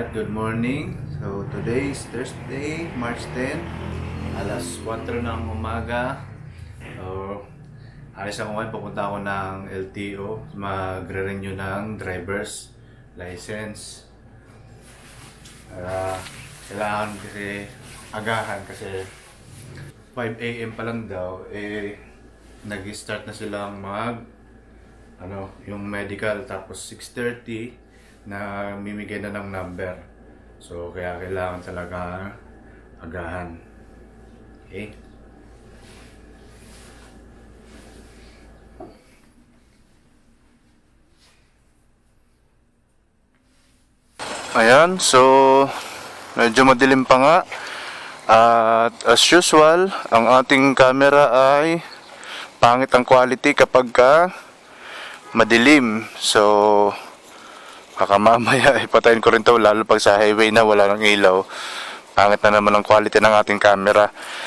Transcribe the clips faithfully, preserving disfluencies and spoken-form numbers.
Alright, good morning. So today is Thursday, March tenth, alas kwatro ng umaga. So alis ako ngayon, pupunta ako ng L T O, magre-renew ng driver's license. Uh, kailangan kasi agahan kasi five A M pa lang daw, eh nag-start na silang mag ano, yung medical, tapos six thirty na mimigay na ng number. So kaya kailangan talaga agahan. Okay? Ayan, so medyo madilim pa nga. At as usual, ang ating camera ay pangit ang quality kapag ka madilim. So baka mamaya ipatayin ko rin to, lalo pag sa highway na wala ng ilaw. Pangit na naman ang quality ng ating camera.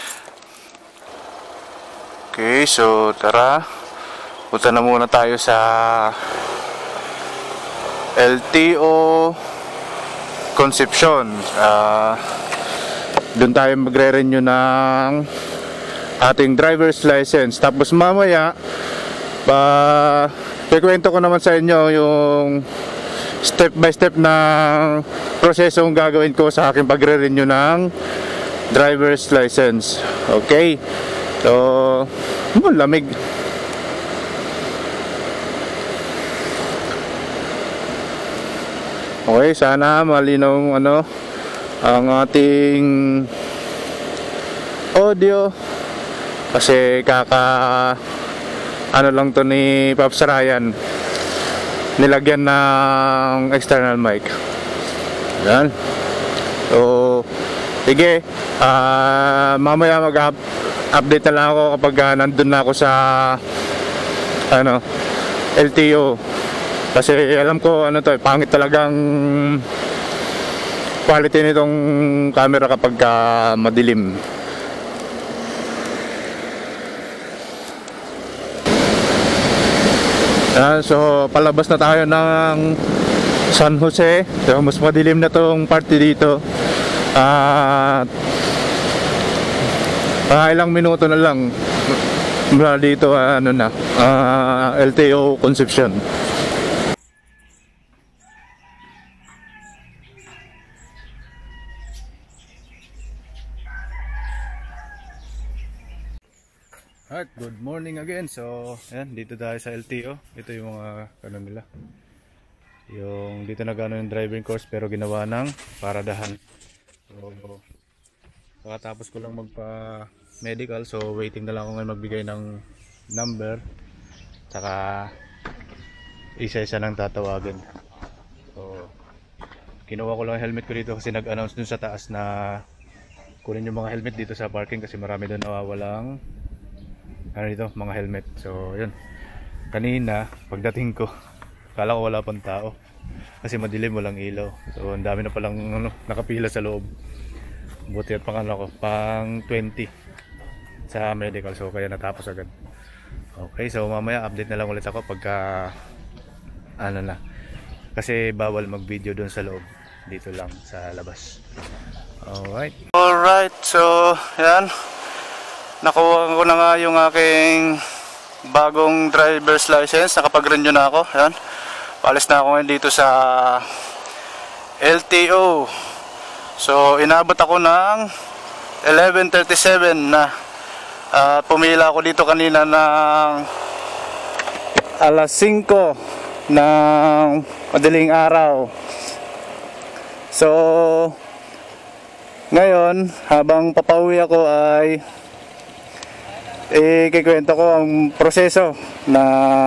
Okay, so tara, punta na muna tayo sa L T O Concepcion. uh, Doon tayo magre-renew ng ating driver's license. Tapos mamaya pa ikwento ko naman sa inyo yung step by step na prosesong gagawin ko sa aking pagre-renew ng driver's license. Okay, so oh, lamig. Okay, sana malinaw ano ang ating audio kasi kaka ano lang to ni Pops Ryan, nilagyan ng external mic. Yan. So sige, uh, mamaya mag-update na lang ako kapag uh, nandun na ako sa ano L T O, kasi alam ko ano to, pangit talagang quality nitong camera kapag uh, madilim. Uh, so palabas na tayo ng San Jose. So mas madilim na tong party dito. At uh, uh, ilang minuto na lang mula dito uh, ano na uh, L T O Concepcion. Alright, good morning again. So, ayan, dito tayo sa L T O. Ito yung mga ano nila. Yung dito na gano'n yung driving course pero ginawa ng paradahan. So, pagkatapos ko lang magpa-medical. So, waiting na lang ako ngayon magbigay ng number. Saka isa-isa nang tatawagin. So, kinuha ko lang yung helmet ko dito kasi nag-announce dun sa taas na kunin yung mga helmet dito sa parking kasi marami doon nawawalang ano dito, mga helmet. So yun, kanina pagdating ko kala ko wala pang tao kasi madilim, walang ilaw. So ang dami na palang ano, nakapila sa loob. Buti at pang ano ko, pang twenty sa medical, so kaya natapos agad. Okay, so mamaya update na lang ulit ako pagka ano na, kasi bawal mag video doon sa loob, dito lang sa labas. Alright, alright, so yan, nakuha ko na nga yung aking bagong driver's license. Nakapag-renew na ako. Ayan. Paalis na ako ngayon dito sa L T O. So inabot ako ng eleven thirty-seven na. At uh, pumila ako dito kanina ng alas singko ng madaling araw. So ngayon, habang papauwi ako ay eh, kikwento ko ang proseso na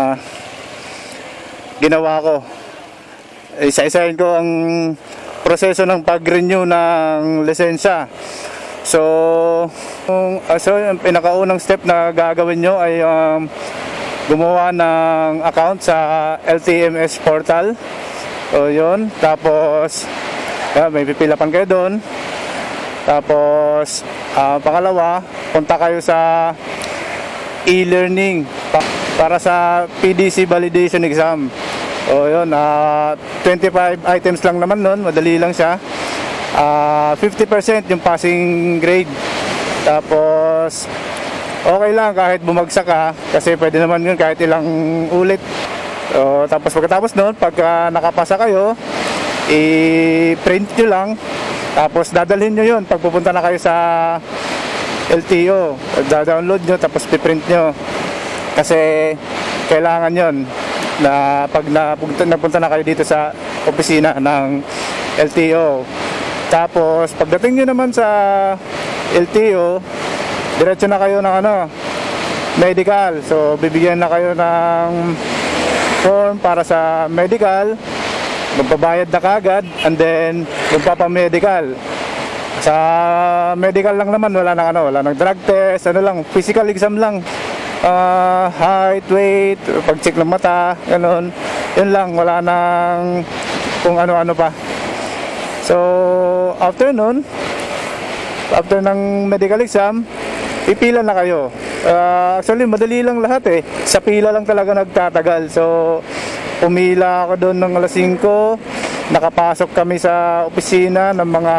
ginawa ko. Isa-isahin ko ang proseso ng pag-renew ng lisensya. So, um, so yung pinakaunang step na gagawin nyo ay um, gumawa ng account sa L T M S portal. So, yun. Tapos, yeah, may pipilapan kayo doon. Tapos, uh, pangalawa, punta kayo sa e-learning para sa P D C validation exam. O yun, uh, twenty-five items lang naman nun, madali lang siya. Uh, fifty percent yung passing grade. Tapos okay lang kahit bumagsak ka, kasi pwede naman yun kahit ilang ulit. So, tapos pagkatapos nun, pagka nakapasa kayo, i-print nyo lang. Tapos dadalhin nyo yun pag pupunta na kayo sa L T O. Da-download nyo tapos piprint nyo. Kasi kailangan yon na pag napunta, napunta na kayo dito sa opisina ng L T O. Tapos pagdating nyo naman sa L T O, diretso na kayo ng ano, medical. So bibigyan na kayo ng form para sa medical, magbabayad na kagad, and then magpapamedical. Sa medical lang naman, wala nang ano, wala nang drug test, ano lang, physical exam lang. Uh, height, weight, pag-check ng mata, ganun. Yun lang, wala nang kung ano-ano pa. So, after nun, after ng medical exam, pipila na kayo. Uh, actually, madali lang lahat eh. Sa pila lang talaga nagtatagal. So, pumila ako doon ng alas singko, nakapasok kami sa opisina ng mga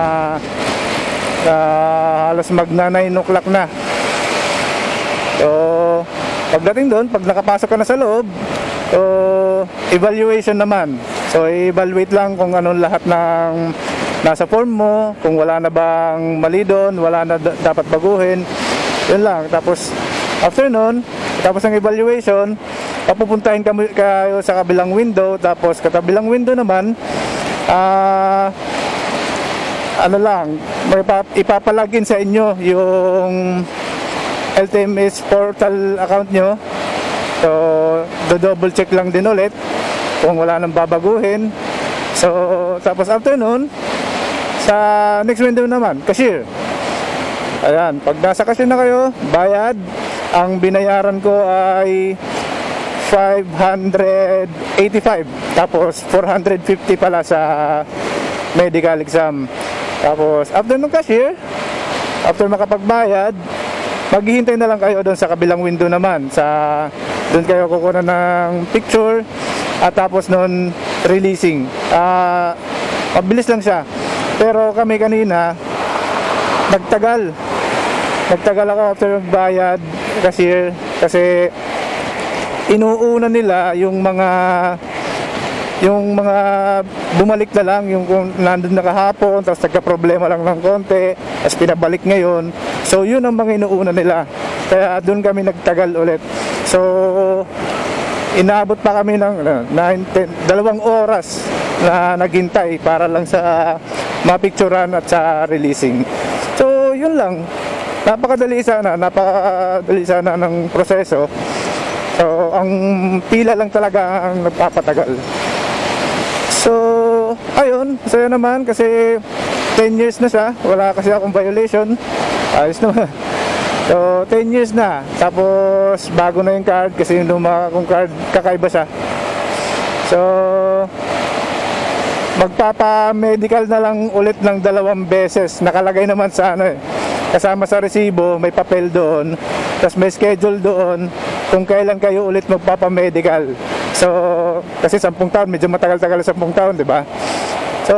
uh, halos magna nine o'clock na. So, pagdating doon, pag nakapasok ka na sa loob, so, evaluation naman. So, i-evaluate lang kung ano lahat ng nasa form mo, kung wala na bang mali doon, wala na dapat baguhin. Yun lang. Tapos, after nun, tapos ng evaluation, papupuntahin kayo sa kabilang window. Tapos, katabilang window naman, ah, uh, ano lang, may ipapalagin sa inyo yung L T M S portal account nyo. So, do-double check lang din ulit kung wala nang babaguhin. So, tapos after nun, sa next window naman, cashier. Ayan, pag nasa cashier na kayo, bayad. Ang binayaran ko ay five hundred eighty-five. Tapos four hundred fifty pala sa medical exam. Tapos after ng cashier, after makapagbayad, maghihintay na lang kayo doon sa kabilang window naman. Sa doon kayo kukuha ng picture at tapos noon releasing. Ah, uh, mabilis lang siya. Pero kami kanina nagtagal. Nagtagal ako after magbayad cashier kasi inuuna nila yung mga yung mga bumalik na lang, yung kung nandun na kahapon tapos nagka-problema lang ng konti tapos pinabalik ngayon. So yun ang mga inuuna nila, kaya doon kami nagtagal ulit. So inaabot pa kami ng nine, ten, dalawang oras na naghintay para lang sa mapicturan at sa releasing. So yun lang, napakadali sana napakadali sana ng proseso. So ang pila lang talaga ang nagpapatagal. So, ayun, masaya naman kasi ten years na siya. Wala kasi akong violation. Ayos naman. So, ten years na. Tapos, bago na yung card kasi yung luma kong card, kakaiba siya. So, magpapa-medical na lang ulit ng dalawang beses. Nakalagay naman sa ano eh. Kasama sa resibo, may papel doon. Tapos may schedule doon kung kailan kayo ulit magpapa-medical. So, kasi sampung taon, medyo matagal-tagal sa sampung taon, di ba? So,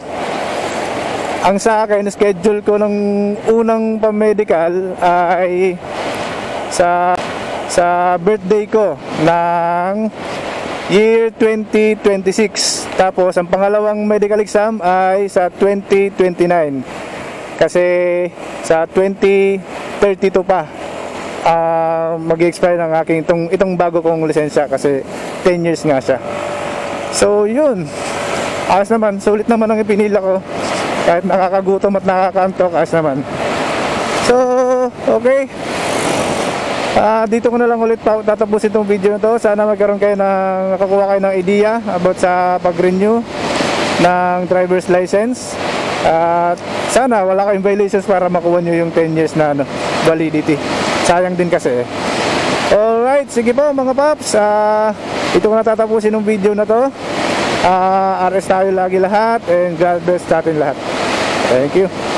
ang sa akin, schedule ko ng unang pa-medical ay sa sa birthday ko ng year twenty twenty-six. Tapos, ang pangalawang medical exam ay sa twenty twenty-nine. Kasi sa twenty thirty-two pa. Uh, mag-expire ng aking itong, itong bago kong lisensya kasi ten years nga siya. So yun, ayos naman, sulit naman ang ipinila ko kahit nakakagutom at nakakaantok, ayos naman. So okay, uh, dito ko na lang ulit pa tatapusin itong video na to. Sana magkaroon kayo ng, nakakuha kayo ng idea about sa pag-renew ng driver's license. At uh, sana wala kayong violations para makuha nyo yung ten years na ano, validity. Sayang din kasi. Alright, sige po mga paps. Uh, ito ko na tatapusin ng video na to. Uh, R S tayo lagi lahat and God bless natin lahat. Thank you.